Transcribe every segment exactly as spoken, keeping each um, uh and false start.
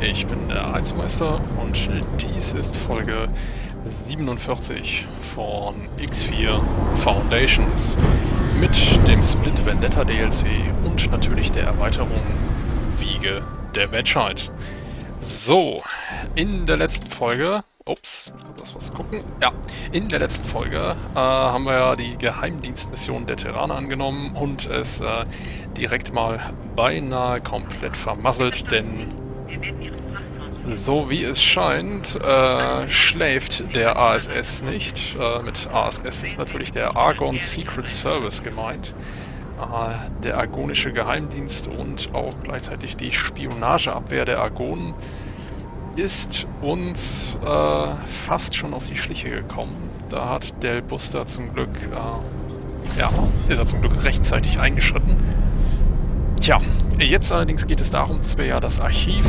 ich bin der Heizmeister und dies ist Folge siebenundvierzig von X vier Foundations mit dem Split Vendetta D L C und natürlich der Erweiterung Wiege der Menschheit. So, in der letzten Folge, ups, lass was gucken, ja, in der letzten Folge äh, haben wir ja die Geheimdienstmission der Terraner angenommen und es äh, direkt mal beinahe komplett vermasselt, denn so wie es scheint, äh, schläft der A S S nicht. Äh, mit A S S ist natürlich der Argon Secret Service gemeint. Äh, der argonische Geheimdienst und auch gleichzeitig die Spionageabwehr der Argonen ist uns äh, fast schon auf die Schliche gekommen. Da hat Del Buster zum Glück, äh, ja, ist er zum Glück rechtzeitig eingeschritten. Tja, jetzt allerdings geht es darum, dass wir ja das Archiv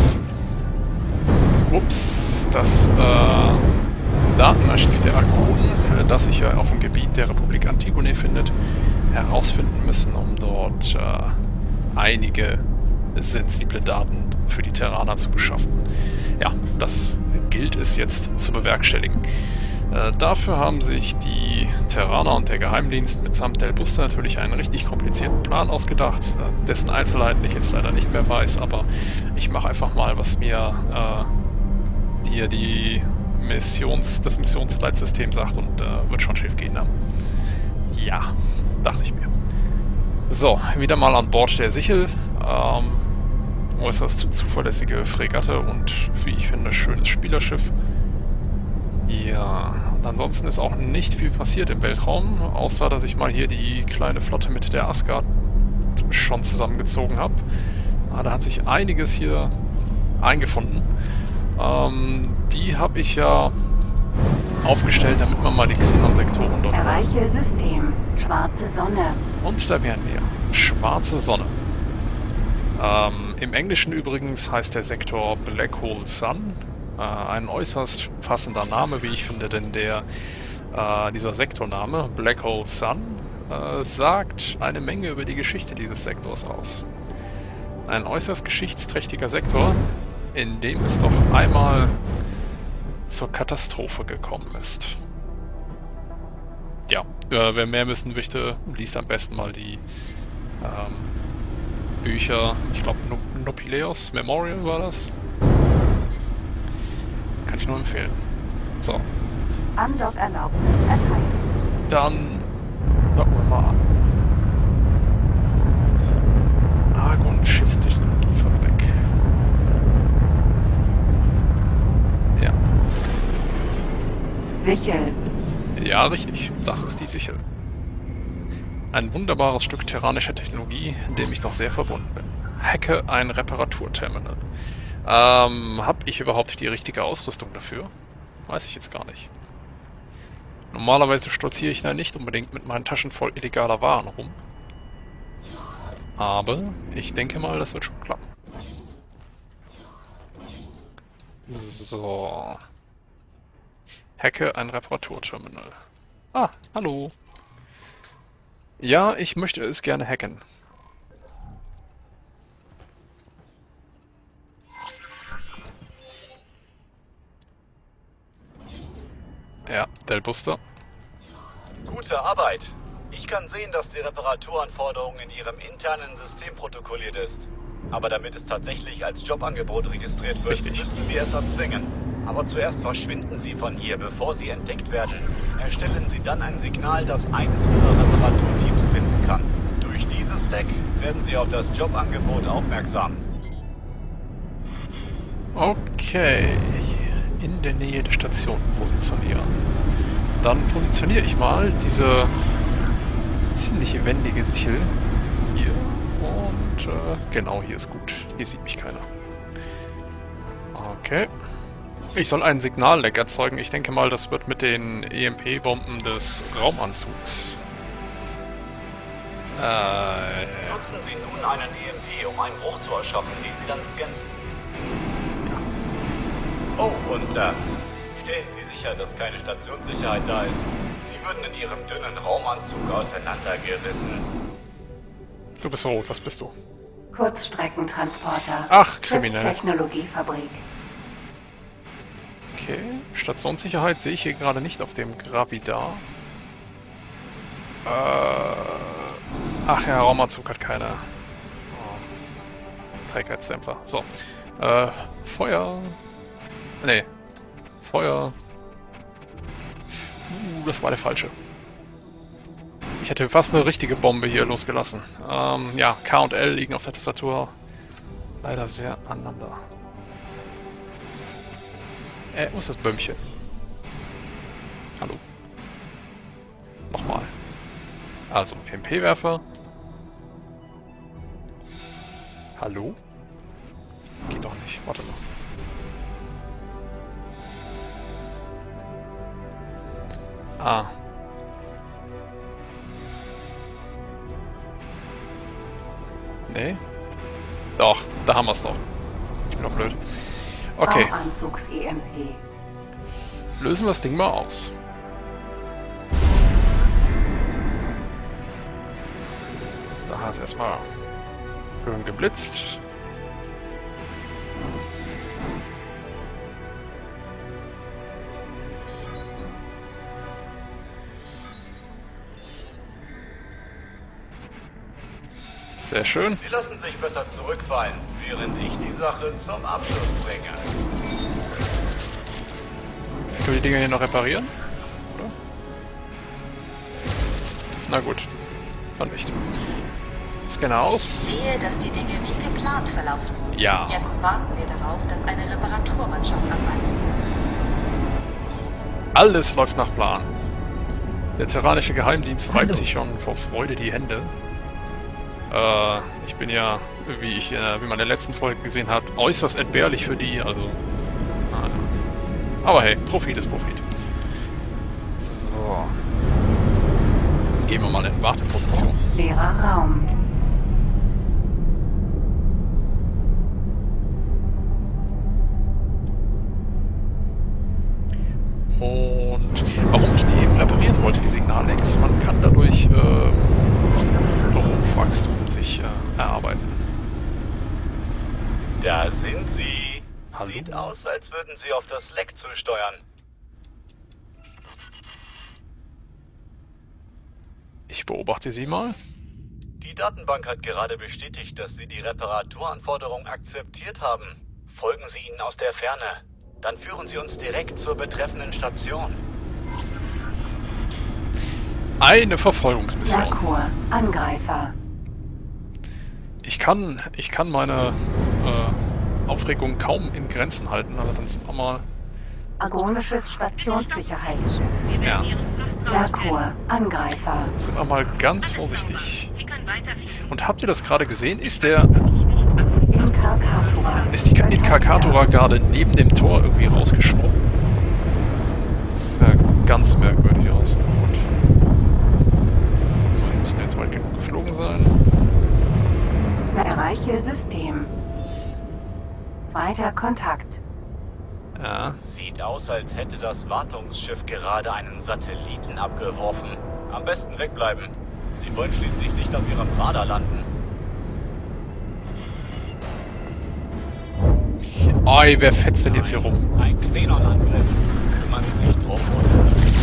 Ups, das äh, Datenarchiv der Argonen, äh, das sich ja auf dem Gebiet der Republik Antigone findet, herausfinden müssen, um dort äh, einige sensible Daten für die Terraner zu beschaffen. Ja, das gilt es jetzt zu bewerkstelligen. Äh, dafür haben sich die Terraner und der Geheimdienst mitsamt Del Buster natürlich einen richtig komplizierten Plan ausgedacht, äh, dessen Einzelheiten ich jetzt leider nicht mehr weiß, aber ich mache einfach mal, was mir äh, hier die Missions, das Missionsleitsystem sagt und äh, wird schon schief gehen. Ne? Ja, dachte ich mir. So, wieder mal an Bord der Sichel. Ähm, äußerst zuverlässige Fregatte und, wie ich finde, schönes Spielerschiff. Ja, und ansonsten ist auch nicht viel passiert im Weltraum, außer dass ich mal hier die kleine Flotte mit der Asgard schon zusammengezogen habe. Ah, da hat sich einiges hier eingefunden. Ähm, die habe ich ja aufgestellt, damit man mal die Xenon-Sektoren dort... Erreiche System. Schwarze Sonne. Und da wären wir. Schwarze Sonne. Ähm, im Englischen übrigens heißt der Sektor Black Hole Sun. Äh, ein äußerst passender Name, wie ich finde, denn der, äh, dieser Sektorname, Black Hole Sun, äh, sagt eine Menge über die Geschichte dieses Sektors aus. Ein äußerst geschichtsträchtiger Sektor, in dem es doch einmal zur Katastrophe gekommen ist. Ja, äh, wer mehr wissen möchte, liest am besten mal die ähm, Bücher, ich glaube Nopileos Memorial war das. Kann ich nur empfehlen. So. Andockerlaubnis erteilt. Dann gucken wir mal an. Argon Schiffstechnologiefabrik. Ja. Sichel. Ja, richtig. Das ist die Sichel. Ein wunderbares Stück terranischer Technologie, in dem ich doch sehr verbunden bin. Hacke ein Reparaturterminal. Ähm, habe ich überhaupt die richtige Ausrüstung dafür? Weiß ich jetzt gar nicht. Normalerweise stolziere ich da nicht unbedingt mit meinen Taschen voll illegaler Waren rum. Aber ich denke mal, das wird schon klappen. So. Hacke ein Reparaturterminal. Ah, hallo. Ja, ich möchte es gerne hacken. Ja, Del Buster. Gute Arbeit. Ich kann sehen, dass die Reparaturanforderung in Ihrem internen System protokolliert ist. Aber damit es tatsächlich als Jobangebot registriert wird, Richtig. müssen wir es erzwingen. Aber zuerst verschwinden Sie von hier, bevor Sie entdeckt werden. Erstellen Sie dann ein Signal, das eines Ihrer Reparaturteams finden kann. Durch dieses Leck werden Sie auf das Jobangebot aufmerksam. Okay. In der Nähe der Station positionieren. Dann positioniere ich mal diese ziemlich wendige Sichel hier. Und äh, genau, hier ist gut. Hier sieht mich keiner. Okay. Ich soll einen Signalleck erzeugen. Ich denke mal, das wird mit den E M P-Bomben des Raumanzugs. Äh, Nutzen Sie nun einen E M P, um einen Bruch zu erschaffen, den Sie dann scannen. Oh, und äh, stellen Sie sicher, dass keine Stationssicherheit da ist. Sie würden in Ihrem dünnen Raumanzug auseinandergerissen. du bist rot, was bist du? Kurzstreckentransporter. Ach, kriminell. Technologiefabrik. Okay, Stationssicherheit sehe ich hier gerade nicht auf dem Gravidar. Äh, ach ja, Raumanzug hat keine. Oh. Trägheitsdämpfer. So. Äh, Feuer. Nee. Feuer. Uh, das war der falsche. Ich hätte fast eine richtige Bombe hier losgelassen. Ähm, ja, K und L liegen auf der Tastatur leider sehr aneinander. Äh, wo ist das Bömmchen? Hallo. Nochmal. Also, P M P-Werfer. Hallo? Geht doch nicht. Warte mal. Ah. Nee. Doch, da haben wir es doch. Ich bin doch blöd. Okay. Raumanzugs-E M P. Lösen wir das Ding mal aus. Da hat es erstmal schön geblitzt. Sehr schön. Sie lassen sich besser zurückfallen, während ich die Sache zum Abschluss bringe. Jetzt können wir die Dinger hier noch reparieren? Oder? Na gut. Dann nicht. Scanner aus. Sehe, dass die Dinge wie geplant verlaufen. Ja. Jetzt warten wir darauf, dass eine Reparaturmannschaft anweist. Alles läuft nach Plan. Der terranische Geheimdienst reibt Hallo. sich schon vor Freude die Hände. Äh, ich bin ja, wie ich, äh, wie man in der letzten Folge gesehen hat, äußerst entbehrlich für die, also... Ah, ja. Aber hey, Profit ist Profit. So. Gehen wir mal in Warteposition. Leerer Raum. Und warum ich die eben reparieren wollte, die Signallecks, man kann dadurch äh, Berufswachstum sich äh, erarbeiten. Da sind Sie. Hallo? Sieht aus, als würden Sie auf das Leck zusteuern. Ich beobachte sie mal. Die Datenbank hat gerade bestätigt, dass Sie die Reparaturanforderung akzeptiert haben. Folgen Sie ihnen aus der Ferne. Dann führen Sie uns direkt zur betreffenden Station. Eine Verfolgungsmission. Merkur. Angreifer. Ich kann, ich kann meine äh, Aufregung kaum in Grenzen halten, aber dann sind wir mal... Agonisches Stationssicherheitsschiff. Ja, Merkur. Angreifer. sind wir mal ganz vorsichtig. Und habt ihr das gerade gesehen? Ist der... In Karkatura. Ist die in Karkatura gerade neben dem Tor irgendwie rausgesprungen? Das sieht ja ganz merkwürdig aus. Gut. So, die müssen jetzt weit genug geflogen sein. Erreiche System. Zweiter Kontakt. Ja. Sieht aus, als hätte das Wartungsschiff gerade einen Satelliten abgeworfen. Am besten wegbleiben. Sie wollen schließlich nicht auf Ihrem Radar landen. Oi, wer fetzt denn jetzt hier rum? Ein Xenon-Angriff. Kümmern Sie sich drum, oder?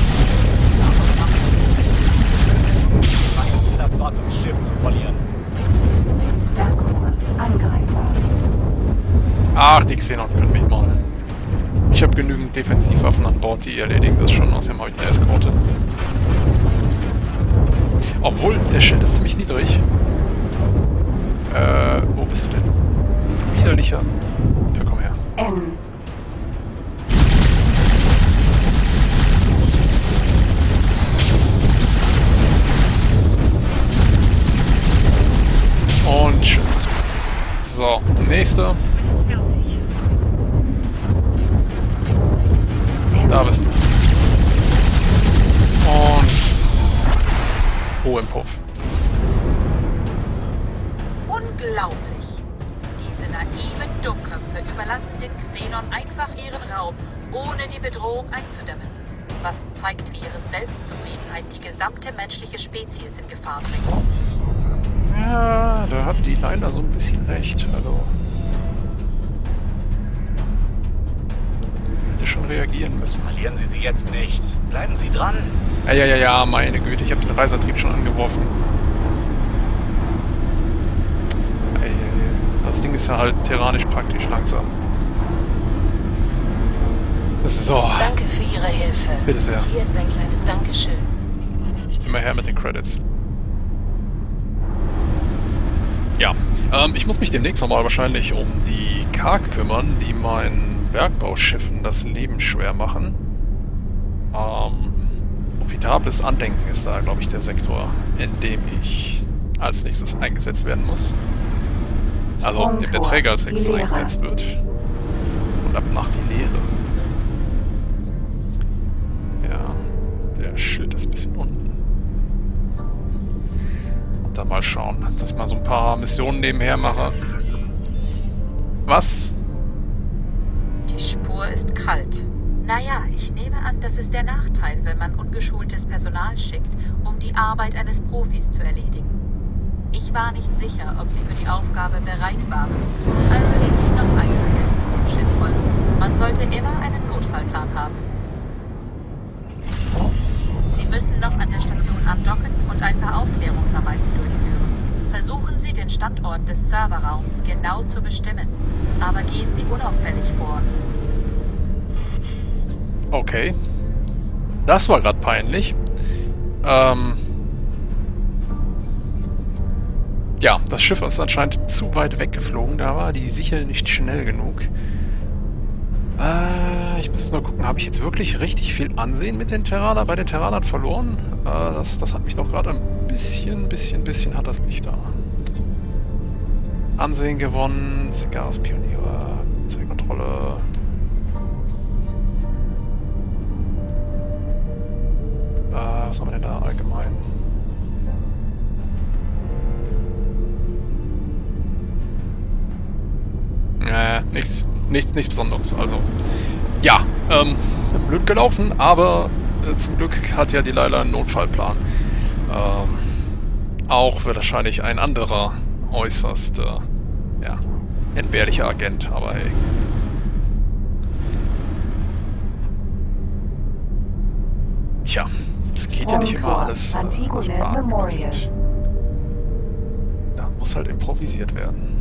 Meisten das Wartungsschiff zu verlieren. Merkur. Angreifer. Ach, die Xenon können mich mal. Ich habe genügend Defensivwaffen an Bord, die erledigen das schon. Außerdem habe ich eine Eskorte. Obwohl, der Schild ist ziemlich niedrig. Äh, wo bist du denn? Du widerlicher. Ja, komm her. N. Und tschüss. So, nächster. Da bist du. Und Ruhe im Puff. Unglaublich. Diese naiven Dummköpfe überlassen den Xenon einfach ihren Raum, ohne die Bedrohung einzudämmen. Was zeigt, wie ihre Selbstzufriedenheit die gesamte menschliche Spezies in Gefahr bringt. Ja, da hat die leider so ein bisschen recht. Also. Hätte schon reagieren müssen. Verlieren Sie sie jetzt nicht. Bleiben Sie dran. Ja, ja, ja, ja, meine Güte, ich habe den Reiseantrieb schon angeworfen. Ey, das Ding ist ja halt terranisch praktisch langsam. So. Danke für Ihre Hilfe. Bitte sehr. Hier ist ein kleines Dankeschön. Immer her mit den Credits. Ja, ähm, ich muss mich demnächst nochmal wahrscheinlich um die Karg kümmern, die meinen Bergbauschiffen das Leben schwer machen. Ähm, profitables Andenken ist da, glaube ich, der Sektor, in dem ich als nächstes eingesetzt werden muss. Also, in dem der Träger als nächstes eingesetzt wird. Und ab Nacht die Leere. Ja, der Schild ist ein bisschen unten. Und dann mal schauen, dass ich mal so ein paar Missionen nebenher mache. Was? Die Spur ist kalt. Naja, ich nehme an, das ist der Nachteil, wenn man ungeschultes Personal schickt, um die Arbeit eines Profis zu erledigen. Ich war nicht sicher, ob sie für die Aufgabe bereit waren. Also ließ ich noch einmal dem Schiff folgen. Man sollte immer einen Notfallplan haben. Sie müssen noch an der Station andocken und ein paar Aufklärungsarbeiten durchführen. Versuchen Sie, den Standort des Serverraums genau zu bestimmen. Aber gehen Sie unauffällig vor. Okay. Das war gerade peinlich. Ähm... Ja, das Schiff ist anscheinend zu weit weggeflogen. Da war die Sichel nicht schnell genug. Äh, ich muss jetzt nur gucken, habe ich jetzt wirklich richtig viel Ansehen mit den Terranern, bei den Terranern verloren? Äh, das, das hat mich doch gerade ein bisschen, bisschen, bisschen hat das mich da. Ansehen gewonnen, Zigarras Pioniere, Kontrolle. Äh, was haben wir denn da allgemein? Äh, nichts, nichts, nichts Besonderes. Also, ja, ähm, blöd gelaufen, aber äh, zum Glück hat ja die Leila einen Notfallplan. Ähm, auch wird wahrscheinlich ein anderer äußerst, äh, ja, entbehrlicher Agent, aber hey. Tja, es geht ja nicht immer alles. Äh, da muss halt improvisiert werden.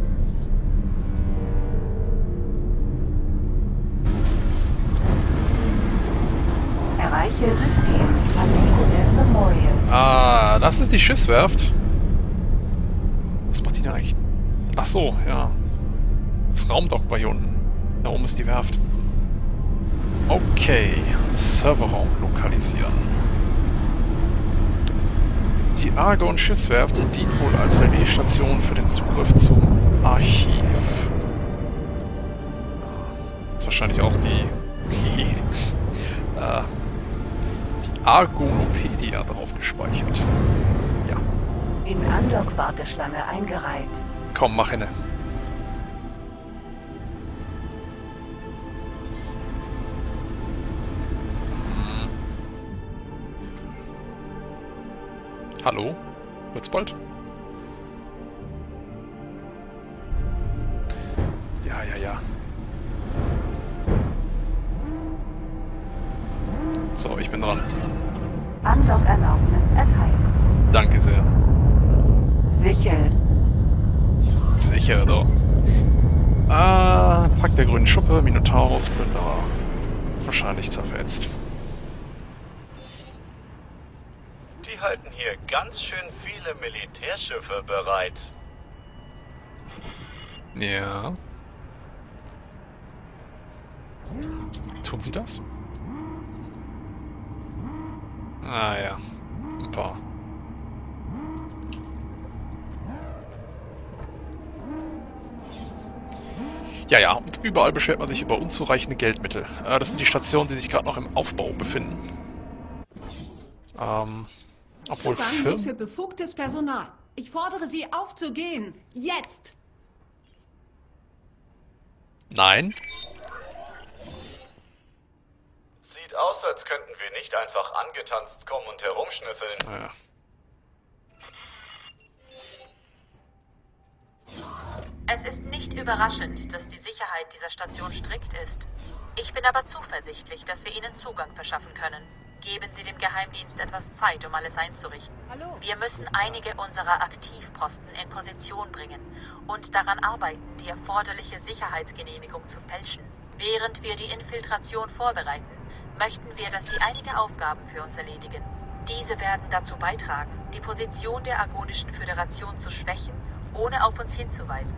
Erreiche System Antigone Memorial. Ah, das ist die Schiffswerft. Was macht die da eigentlich? Ach so, ja. Das Raumdock war hier unten. Da oben ist die Werft. Okay. Serverraum lokalisieren. Die Argon-Schiffswerft dient wohl als Relaisstation für den Zugriff zum Archiv. Das ist wahrscheinlich auch die... äh, Argonopedia drauf gespeichert. Ja. In Andock-Warteschlange eingereiht. Komm, mach hinne. Hm. Hallo? Wird's bald? Ja, ja, ja. So, ich bin dran. Andock-Erlaubnis erteilt. Danke sehr. Sichel. Sicher doch. Ah, Pack der grünen Schuppe, Minotaurus, Plünderer. Wahrscheinlich zerfetzt. Die halten hier ganz schön viele Militärschiffe bereit. Ja. Tun sie das? Ah ja, ein paar. Ja, ja, und überall beschwert man sich über unzureichende Geldmittel. Äh, das sind die Stationen, die sich gerade noch im Aufbau befinden. Ähm, obwohl Zugang nur Firmen... für befugtes Personal. Ich fordere Sie auf zu gehen. Jetzt! Nein. Sieht aus, als könnten wir nicht einfach angetanzt kommen und herumschnüffeln. Naja. Es ist nicht überraschend, dass die Sicherheit dieser Station strikt ist. Ich bin aber zuversichtlich, dass wir Ihnen Zugang verschaffen können. Geben Sie dem Geheimdienst etwas Zeit, um alles einzurichten. Hallo. Wir müssen einige unserer Aktivposten in Position bringen und daran arbeiten, die erforderliche Sicherheitsgenehmigung zu fälschen. Während wir die Infiltration vorbereiten, möchten wir, dass Sie einige Aufgaben für uns erledigen. Diese werden dazu beitragen, die Position der Argonischen Föderation zu schwächen, ohne auf uns hinzuweisen.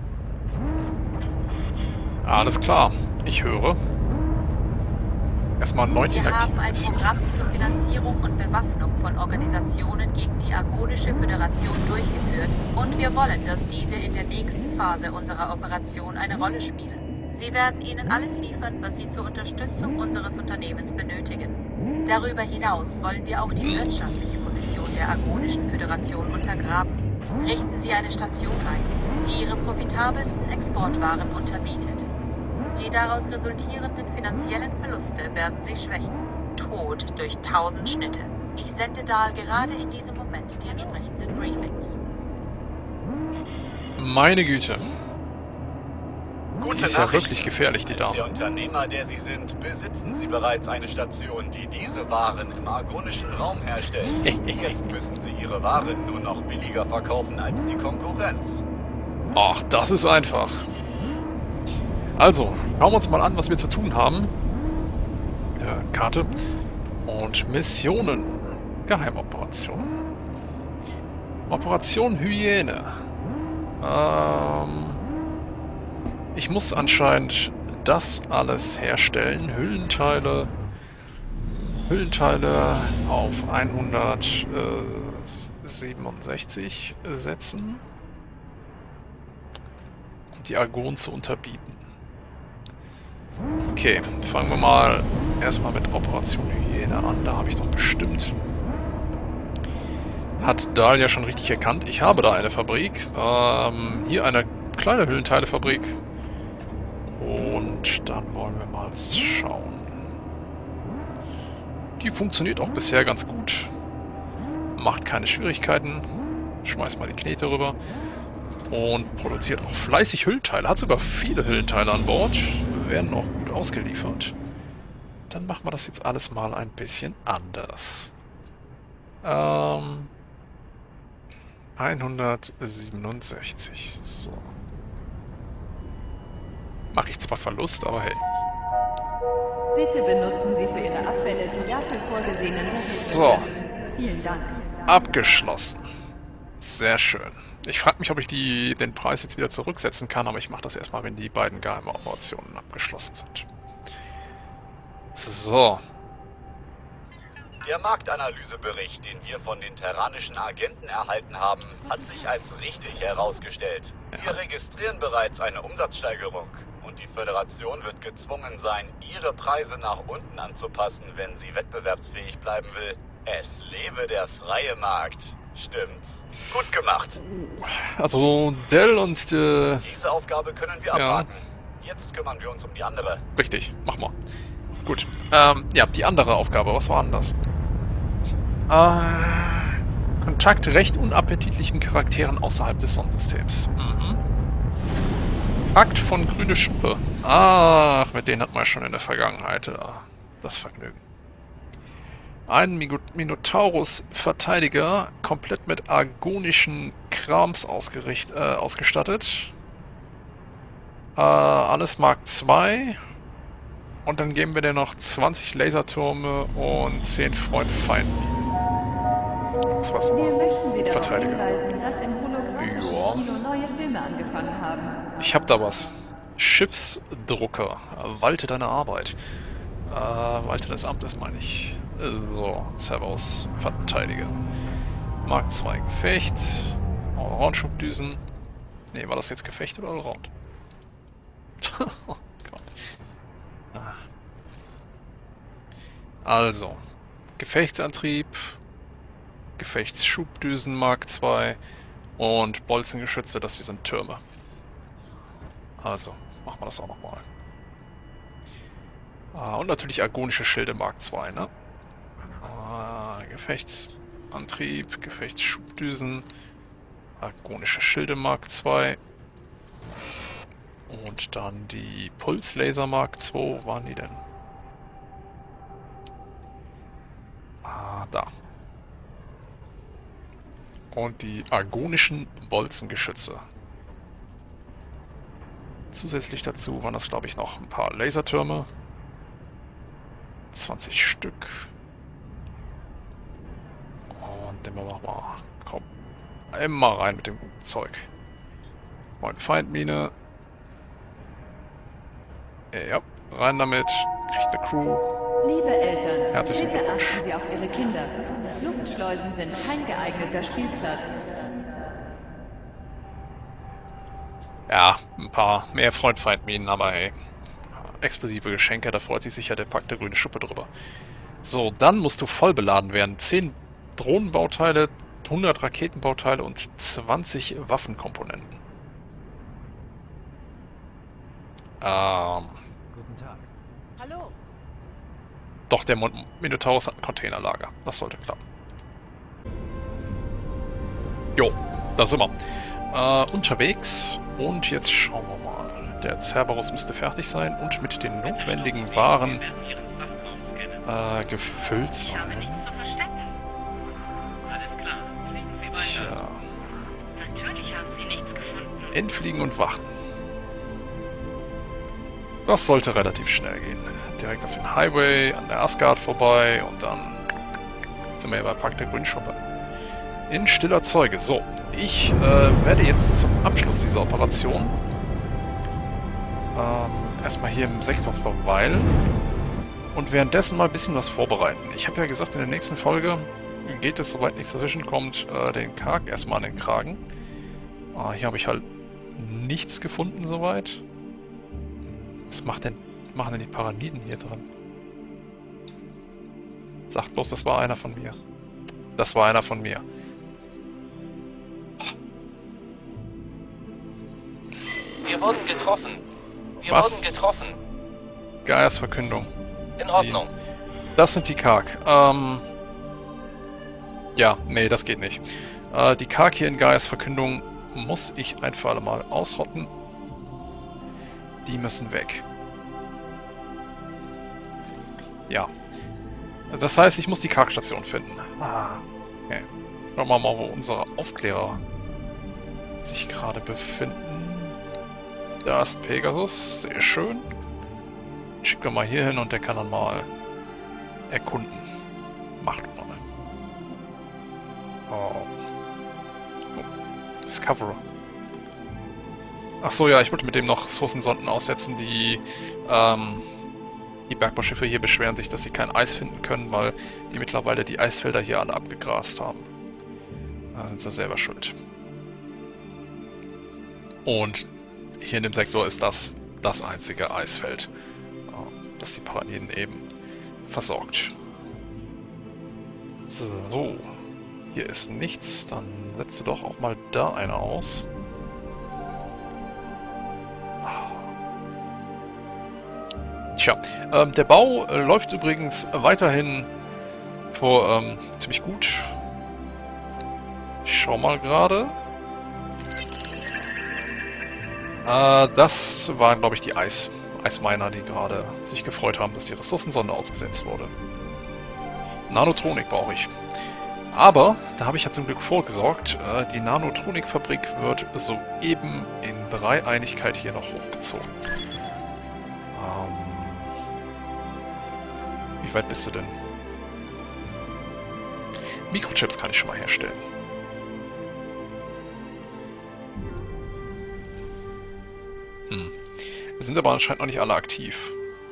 Alles klar, ich höre. Erstmal neun Wir haben inaktive ein Missionen. Programm zur Finanzierung und Bewaffnung von Organisationen gegen die Argonische Föderation durchgeführt und wir wollen, dass diese in der nächsten Phase unserer Operation eine Rolle spielen. Sie werden Ihnen alles liefern, was Sie zur Unterstützung unseres Unternehmens benötigen. Darüber hinaus wollen wir auch die wirtschaftliche Position der Argonischen Föderation untergraben. Richten Sie eine Station ein, die Ihre profitabelsten Exportwaren unterbietet. Die daraus resultierenden finanziellen Verluste werden Sie schwächen. Tod durch tausend Schnitte. Ich sende Dahl gerade in diesem Moment die entsprechenden Briefings. Meine Güte. Gute Die ist ja Nachricht. wirklich gefährlich, die Als der Dame. Unternehmer, der Sie sind, besitzen Sie bereits eine Station, die diese Waren im argonischen Raum herstellt. Jetzt müssen Sie Ihre Waren nur noch billiger verkaufen als die Konkurrenz. Ach, das ist einfach. Also, schauen wir uns mal an, was wir zu tun haben. Äh, Karte. Und Missionen. Geheimoperation. Operation Hyäne. Ähm... Ich muss anscheinend das alles herstellen. Hüllenteile. Hüllenteile auf hundertsiebenundsechzig setzen. Und die Argon zu unterbieten. Okay, fangen wir mal erstmal mit Operation Hyäne an. Da habe ich doch bestimmt... Hat Dahl ja schon richtig erkannt. Ich habe da eine Fabrik. Ähm, hier eine kleine Hüllenteilefabrik. Und dann wollen wir mal schauen. Die funktioniert auch bisher ganz gut. Macht keine Schwierigkeiten. Schmeißt mal die Knete rüber. Und produziert auch fleißig Hüllenteile. Hat sogar viele Hüllenteile an Bord. Werden auch gut ausgeliefert. Dann machen wir das jetzt alles mal ein bisschen anders. Ähm... hundertsiebenundsechzig. So. Mache ich zwar Verlust, aber hey. Bitte benutzen Sie für Ihre Abfälle die dafür vorgesehenen So. Vielen Dank. Abgeschlossen. Sehr schön. Ich frage mich, ob ich die, den Preis jetzt wieder zurücksetzen kann, aber ich mache das erstmal, wenn die beiden Geheimoperationen abgeschlossen sind. So. Der Marktanalysebericht, den wir von den terranischen Agenten erhalten haben, hat sich als richtig herausgestellt. Wir registrieren bereits eine Umsatzsteigerung und die Föderation wird gezwungen sein, ihre Preise nach unten anzupassen, wenn sie wettbewerbsfähig bleiben will. Es lebe der freie Markt. Stimmt's. Gut gemacht. Also Dell und... Äh, Diese Aufgabe können wir Ja. abhaken. Jetzt kümmern wir uns um die andere. richtig, mach mal. Gut. Ähm, ja, die andere Aufgabe, was war denn das? Äh, Kontakt recht unappetitlichen Charakteren außerhalb des Sonnensystems. Mhm. Fakt von grüne Schuppe. Ach, mit denen hat man schon in der Vergangenheit äh, das Vergnügen. Ein Migo- Minotaurus-Verteidiger, komplett mit argonischen Krams ausgericht, äh, ausgestattet. Äh, alles Mark zwei. Und dann geben wir dir noch zwanzig Lasertürme und zehn Freund-Feind. Das war's. Wir möchten Sie darauf Verteidiger. hinweisen, dass im holographischen Ja. Kino neue Filme angefangen haben. Ich hab da was. Schiffsdrucker. Walte deine Arbeit. Äh, Walte des Amtes, meine ich. So, Cerberus Verteidiger. Mark zwei Gefecht. Allround-Schubdüsen. Ne, war das jetzt Gefecht oder Allround? Oh Gott. Also, Gefechtsantrieb, Gefechtsschubdüsen Mark zwei und Bolzengeschütze, das hier sind Türme. Also, machen wir das auch nochmal. Ah, und natürlich argonische Schilde Mark zwei, ne? Ah, Gefechtsantrieb, Gefechtsschubdüsen, argonische Schilde Mark zwei. Und dann die Pulslaser Mark zwei. Wo waren die denn? Ah, da. Und die argonischen Bolzengeschütze. Zusätzlich dazu waren das, glaube ich, noch ein paar Lasertürme. zwanzig Stück. Und immer noch mal. Komm. Immer rein mit dem guten Zeug. Moin Feindmine. Ja, rein damit. Kriegt eine Crew. Liebe Eltern, Herzlichen bitte Glückwunsch. achten Sie auf Ihre Kinder. Luftschleusen sind kein geeigneter Spielplatz. Ja, ein paar mehr Freund-Feind-Minen, aber ey. Explosive Geschenke, da freut sich sicher der Pakt der grüne Schuppe drüber. So, dann musst du voll beladen werden. zehn Drohnenbauteile, hundert Raketenbauteile und zwanzig Waffenkomponenten. Ähm. Guten Tag. Hallo. Doch, der Mon Minotaurus hat ein Containerlager. Das sollte klappen. Jo, da sind wir. Äh, unterwegs. Und jetzt schauen wir mal. Der Cerberus müsste fertig sein und mit den notwendigen Waren äh, gefüllt sein. Tja. Entfliegen und warten. Das sollte relativ schnell gehen. Direkt auf den Highway, an der Asgard vorbei und dann sind wir ja bei Pakt der grünen Schuppe. In stiller Zeuge. So, ich äh, werde jetzt zum Abschluss dieser Operation ähm, erstmal hier im Sektor verweilen und währenddessen mal ein bisschen was vorbereiten. Ich habe ja gesagt, in der nächsten Folge geht es, soweit nichts dazwischen kommt, äh, den Karg erstmal an den Kragen. Ah, hier habe ich halt nichts gefunden soweit. Was macht denn, machen denn die Paraniden hier drin? Sagt bloß, das war einer von mir. Das war einer von mir. Wir wurden getroffen. Wir Was? wurden getroffen. Gaias Verkündung. In Ordnung. Das sind die Karg. Ähm. Ja, nee, das geht nicht. Äh, die Karg hier in Gaias Verkündung muss ich ein für alle Mal ausrotten. Die müssen weg. Ja. Das heißt, ich muss die Kargstation finden. Ah. Okay. Schauen wir mal, wo unsere Aufklärer sich gerade befinden. Da ist Pegasus. Sehr schön. Schicken wir mal hier hin und der kann dann mal erkunden. Macht mal. Oh. Oh. Discoverer. Ach so, ja, ich wollte mit dem noch Ressourcensonden aussetzen. Die, ähm, die Bergbauschiffe hier beschweren sich, dass sie kein Eis finden können, weil die mittlerweile die Eisfelder hier alle abgegrast haben. Da sind sie selber schuld. Und hier in dem Sektor ist das das einzige Eisfeld, das die Paraniden eben versorgt. So, hier ist nichts. Dann setzt du doch auch mal da eine aus. Tja, ähm, der Bau äh, läuft übrigens weiterhin vor ähm, ziemlich gut. Ich schau mal gerade. Äh, das waren, glaube ich, die Eis, Eisminer, die gerade sich gefreut haben, dass die Ressourcensonde ausgesetzt wurde. Nanotronik brauche ich. Aber, da habe ich ja zum Glück vorgesorgt, äh, die Nanotronik-Fabrik wird soeben in Dreieinigkeit hier noch hochgezogen. Ähm, wie weit bist du denn? Mikrochips kann ich schon mal herstellen. Hm. Sind aber anscheinend noch nicht alle aktiv.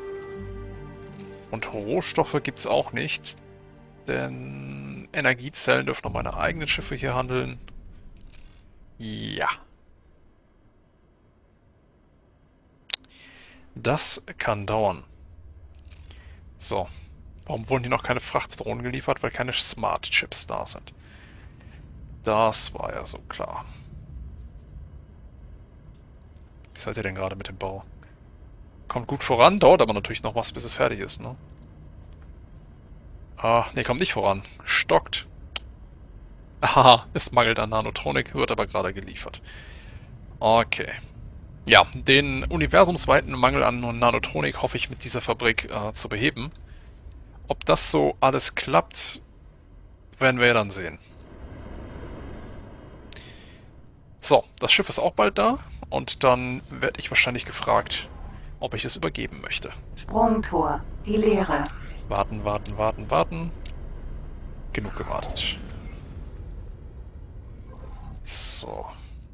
Und Rohstoffe gibt es auch nicht, denn Energiezellen dürfen noch meine eigenen Schiffe hier handeln. Ja. Das kann dauern. So. Warum wurden hier noch keine Frachtdrohnen geliefert? Weil keine Smart Chips da sind. Das war ja so klar. Wie seid ihr denn gerade mit dem Bau? Kommt gut voran, dauert aber natürlich noch was, bis es fertig ist, ne? Ah, ne, kommt nicht voran. Stockt. Haha, es mangelt an Nanotronik, wird aber gerade geliefert. Okay. Ja, den universumsweiten Mangel an Nanotronik hoffe ich mit dieser Fabrik äh, zu beheben. Ob das so alles klappt, werden wir ja dann sehen. So, das Schiff ist auch bald da und dann werde ich wahrscheinlich gefragt, ob ich es übergeben möchte. Sprungtor, die Leere. Warten, warten, warten, warten. Genug gewartet. So.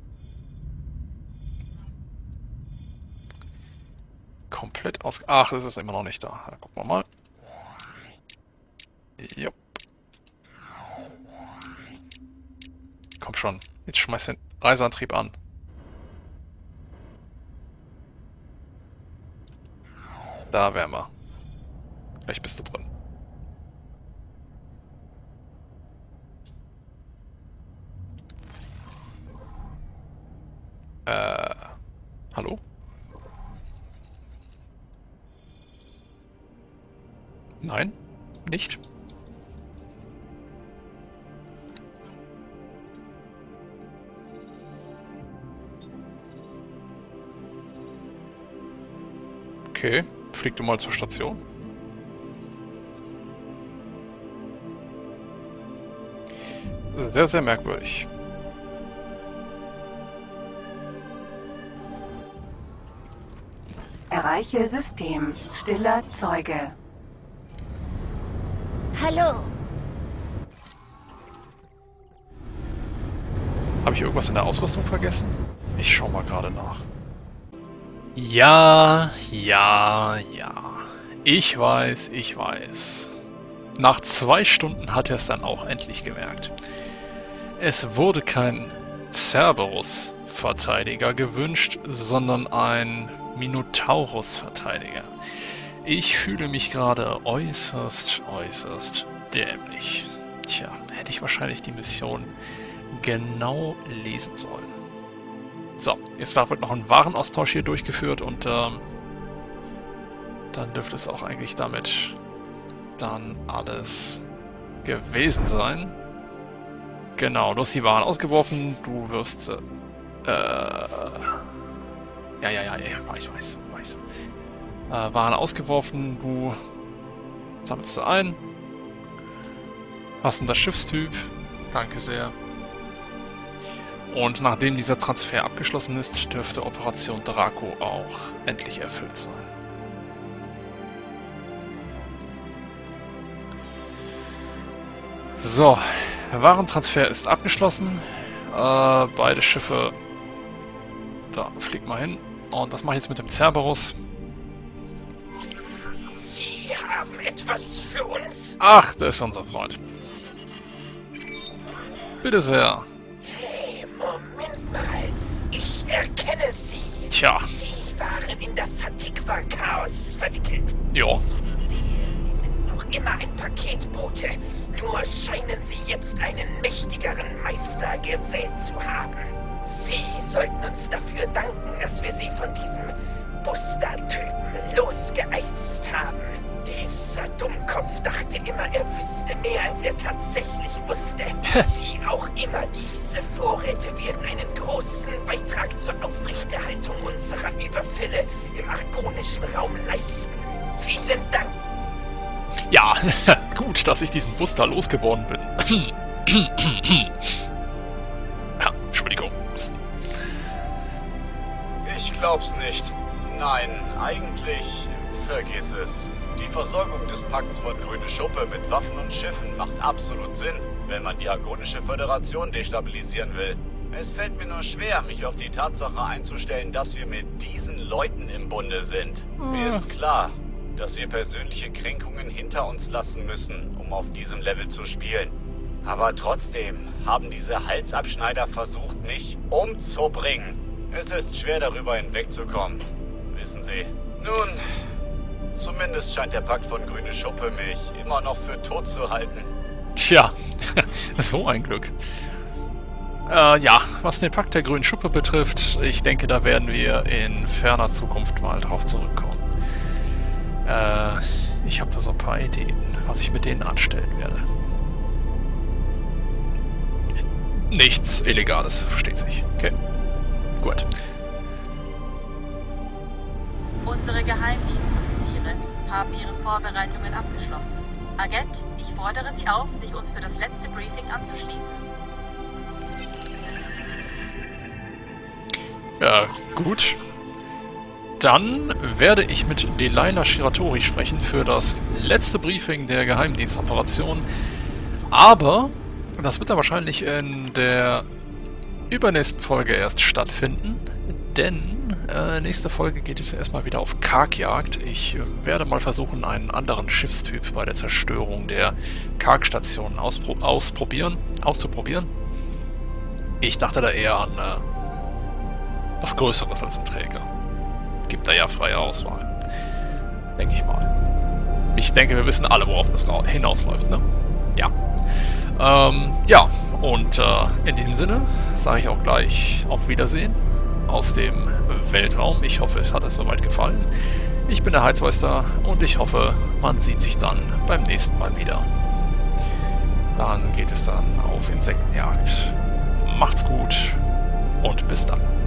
Komplett aus... Ach, es ist immer noch nicht da. Da gucken wir mal. Jupp. Komm schon. Jetzt schmeiß den Reiseantrieb an. Da wären wir. Gleich bist du drin. Äh... Hallo? Nein, nicht. Okay, flieg du mal zur Station. Sehr, sehr merkwürdig. Erreiche System. Stiller Zeuge. Hallo. Habe ich irgendwas in der Ausrüstung vergessen? Ich schau mal gerade nach. Ja, ja, ja. Ich weiß, ich weiß. Nach zwei Stunden hat er es dann auch endlich gemerkt. Es wurde kein Cerberus-Verteidiger gewünscht, sondern ein Minotaurus-Verteidiger. Ich fühle mich gerade äußerst, äußerst dämlich. Tja, hätte ich wahrscheinlich die Mission genau lesen sollen. So, jetzt wird noch ein Warenaustausch hier durchgeführt und ähm, dann dürfte es auch eigentlich damit dann alles gewesen sein. Genau, du hast die Waren ausgeworfen, du wirst... Äh, äh, ja, ja, ja, ja, ich weiß, weiß. Äh, Waren ausgeworfen, du sammelst sie ein. Passender Schiffstyp, danke sehr. Und nachdem dieser Transfer abgeschlossen ist, dürfte Operation Draco auch endlich erfüllt sein. So, Warentransfer ist abgeschlossen. Äh, beide Schiffe... Da, fliegt mal hin. Und das mache ich jetzt mit dem Cerberus. Sie haben etwas für uns? Ach, der ist unser Freund. Bitte sehr. Hey, Moment mal. Ich erkenne Sie. Tja. Sie waren in das Hatikwa-Chaos verwickelt. Jo. Ich sehe, Sie sind noch immer ein Paketbote. Nur scheinen Sie jetzt einen mächtigeren Meister gewählt zu haben. Sie sollten uns dafür danken, dass wir Sie von diesem Buster-Typen losgeeist haben. Dieser Dummkopf dachte immer, er wüsste mehr, als er tatsächlich wusste. Wie auch immer, diese Vorräte werden einen großen Beitrag zur Aufrechterhaltung unserer Überfälle im argonischen Raum leisten. Vielen Dank. Ja, gut, dass ich diesen Buster losgeworden bin. Ja, Entschuldigung. Ich glaub's nicht. Nein, eigentlich vergiss es. Die Versorgung des Pakts von Grüne Schuppe mit Waffen und Schiffen macht absolut Sinn, wenn man die Argonische Föderation destabilisieren will. Es fällt mir nur schwer, mich auf die Tatsache einzustellen, dass wir mit diesen Leuten im Bunde sind. Mir ist klar, dass wir persönliche Kränkungen hinter uns lassen müssen, um auf diesem Level zu spielen. Aber trotzdem haben diese Halsabschneider versucht, mich umzubringen. Es ist schwer, darüber hinwegzukommen, wissen Sie. Nun, zumindest scheint der Pakt von Grüne Schuppe mich immer noch für tot zu halten. Tja, so ein Glück. Äh, ja, was den Pakt der Grünen Schuppe betrifft, ich denke, da werden wir in ferner Zukunft mal drauf zurückkommen. Äh, ich habe da so ein paar Ideen, was ich mit denen anstellen werde. Nichts Illegales, versteht sich. Okay, gut. Unsere Geheimdienstoffiziere haben ihre Vorbereitungen abgeschlossen. Agent, ich fordere Sie auf, sich uns für das letzte Briefing anzuschließen. Ja, gut. Dann werde ich mit Delilah Shiratori sprechen für das letzte Briefing der Geheimdienstoperation. Aber das wird dann wahrscheinlich in der übernächsten Folge erst stattfinden. Denn äh, nächste Folge geht es ja erstmal wieder auf Kargjagd. Ich äh, werde mal versuchen, einen anderen Schiffstyp bei der Zerstörung der Kargstation auspro ausprobieren, auszuprobieren. Ich dachte da eher an äh, was Größeres als ein Träger. Gibt da ja freie Auswahl. Denke ich mal. Ich denke, wir wissen alle, worauf das hinausläuft, ne? Ja. Ähm, ja, und äh, in diesem Sinne sage ich auch gleich auf Wiedersehen aus dem Weltraum. Ich hoffe, es hat euch soweit gefallen. Ich bin der Heizmeister und ich hoffe, man sieht sich dann beim nächsten Mal wieder. Dann geht es dann auf Insektenjagd. Macht's gut und bis dann.